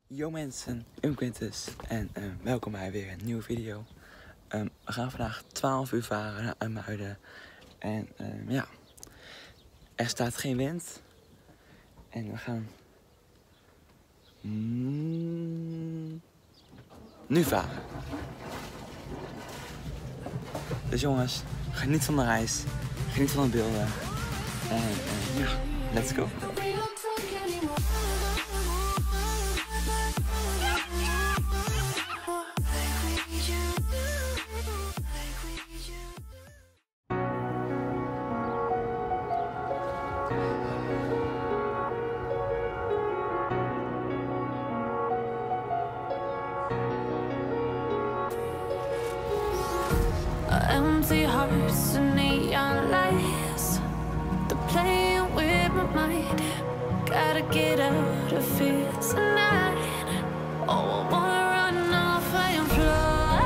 Yo mensen, Quintus en welkom bij weer een nieuwe video. We gaan vandaag 12 uur varen naar IJmuiden. En ja, er staat geen wind. En we gaan nu varen. Dus jongens, geniet van de reis, geniet van de beelden. En ja, let's go. Empty hearts and neon lights, they're playing with my mind. Gotta get out of here tonight. Oh, I wanna run off and fly.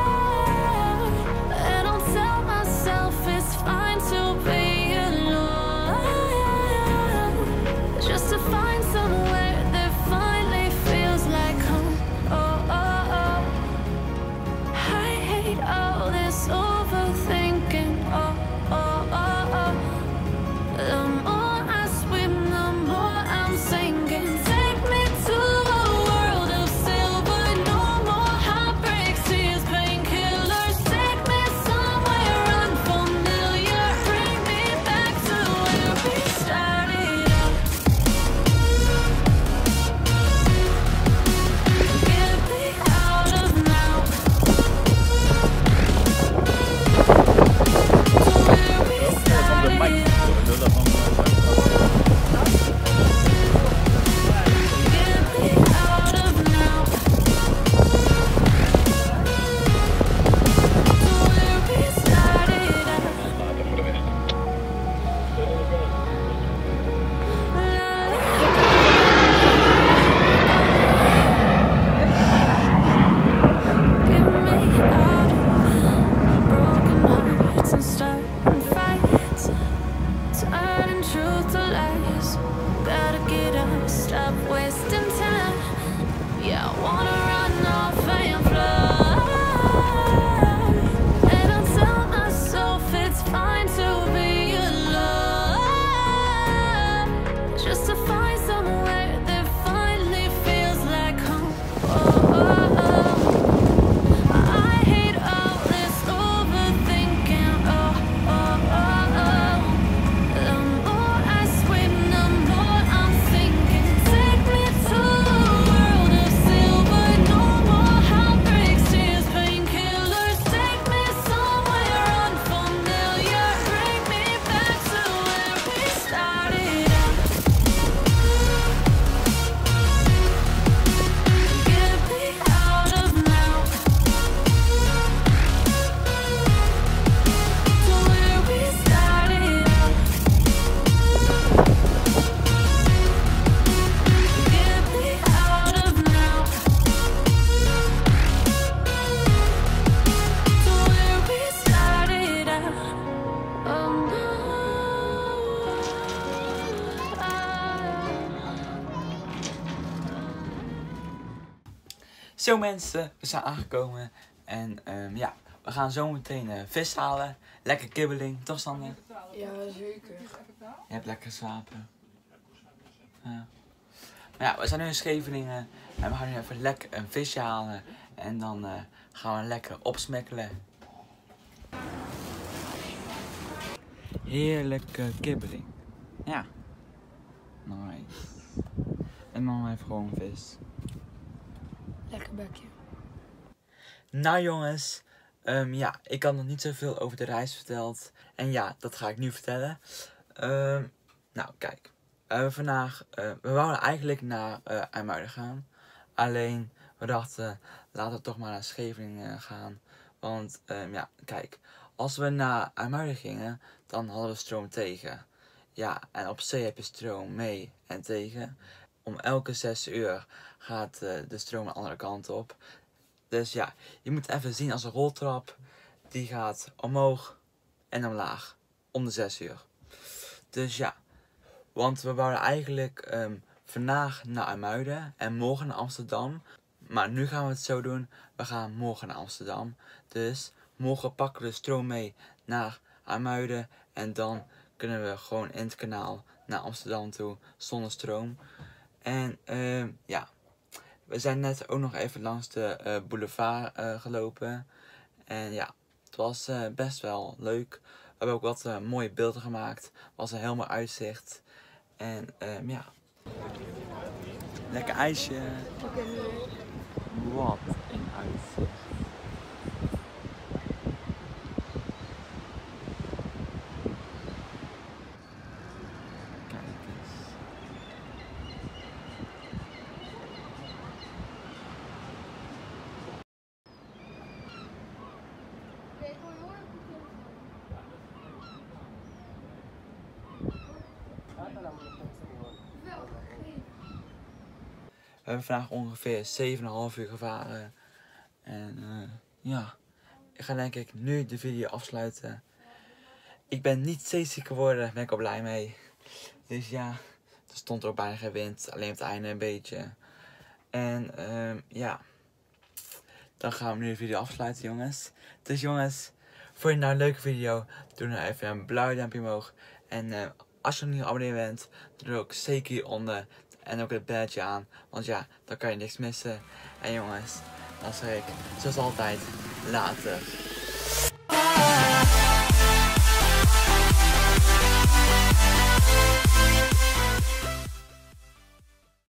And I'll tell myself it's fine to be alone, just to find somewhere that finally feels like home. Oh, oh, oh. I hate all this overthinking. Oh, oh, oh, oh. The more I swim, the more I'm sinking. Take me to a world of silver. No more heartbreaks, tears, painkillers. Take me somewhere unfamiliar. Bring me back to where we started out. Get me out of now. Stop wasting time. Yeah, I wanna run off and fly. And I'll tell myself it's fine to be alone, just to find somewhere that finally feels like home. Oh, oh, oh. I hate all this overthinking. Oh, oh, oh, oh. The more I swim, the more I'm sinking. Take me to a world of silver. No more heartbreaks, tears, painkillers. Take me somewhere unfamiliar. Bring me back to where we started out. Get me out of now. To where we started out. Get me out of now. To where we started out. Oh no. Zo mensen, we zijn aangekomen en ja, we gaan zo meteen vis halen. Lekker kibbeling, toch Sander? Ja, zeker. Je hebt lekker geslapen. Ja. Maar ja, we zijn nu in Scheveningen en we gaan nu even lekker een visje halen. En dan gaan we lekker opsmekkelen. Heerlijke kibbeling. Ja. Nice. En dan even gewoon vis. Lekker bekje. Nou jongens, ja, ik had nog niet zoveel over de reis verteld. En ja, dat ga ik nu vertellen. Nou, kijk. Vandaag, we wouden eigenlijk naar IJmuiden gaan. Alleen, we dachten, laten we toch maar naar Scheveningen gaan. Want, ja, kijk. Als we naar IJmuiden gingen, dan hadden we stroom tegen. Ja, en op zee heb je stroom mee en tegen. Om elke 6 uur gaat de stroom de andere kant op. Dus ja, je moet even zien als een roltrap. Die gaat omhoog en omlaag. Om de 6 uur. Dus ja, want we wouden eigenlijk vandaag naar IJmuiden en morgen naar Amsterdam. Maar nu gaan we het zo doen. We gaan morgen naar Amsterdam. Dus morgen pakken we de stroom mee naar IJmuiden. En dan kunnen we gewoon in het kanaal naar Amsterdam toe zonder stroom. En ja, we zijn net ook nog even langs de boulevard gelopen. En ja, het was best wel leuk. We hebben ook wat mooie beelden gemaakt. Het was een heel mooi uitzicht. En ja, lekker ijsje. Wat een uitzicht. Kijk eens. We hebben vandaag ongeveer 7,5 uur gevaren. En ja, ik ga denk ik nu de video afsluiten. Ik ben niet zeeziek geworden, daar ben ik al blij mee. Dus ja, er stond er ook bijna geen wind, alleen op het einde een beetje. En ja, dan gaan we nu de video afsluiten, jongens. Dus jongens, vond je nou een leuke video, doe dan even een blauw duimpje omhoog. En als je nog niet geabonneerd bent, doe ook zeker hieronder. En ook het belletje aan, want ja, dan kan je niks missen. En jongens, dan zeg ik, zoals altijd, later.